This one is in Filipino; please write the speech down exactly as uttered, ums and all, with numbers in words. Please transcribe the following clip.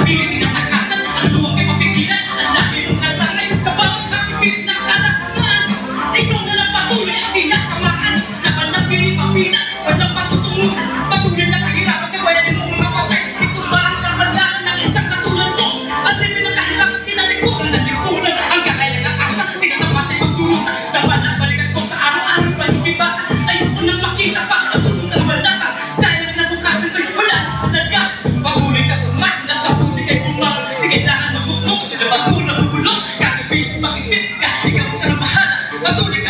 Pilitin ang takasan, ang luwag ay mapigilan. Ang laki mong katanay sa bawat hakipit ng kalakasan. Ikaw na lang patuloy ang tinatamaan. Napanatili mapina, walang patutunguhan. Patuloy na kahirapan, kawayanin mong mga patay. Ito ba ang kahandaan ng isang katulad mo? At din ng kahirapan, tinalikuran at lipunan. Ang kakaya ng asa, tinatapas ay magtulungan. Dapat ang balikan ko sa araw-araw panikita. Ayoko nang makita pa, natulog ng balata. Dahil ang nabukasan ko'y wala talaga. Patuloy ka sumat, nasa puti kay bumang. Di kailangan magmukmuk, nilabas mo na bubulong. Kakibig, mag-isip ka, ikaw sa bahala. Patuloy ka